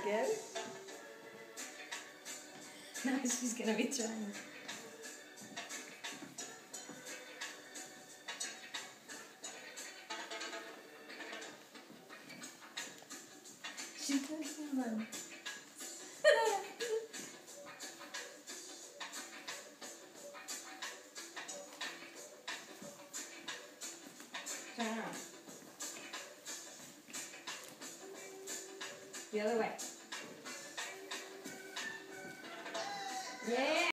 go. Now she's going to be trying. She's going to run. Turn around. The other way. Yeah.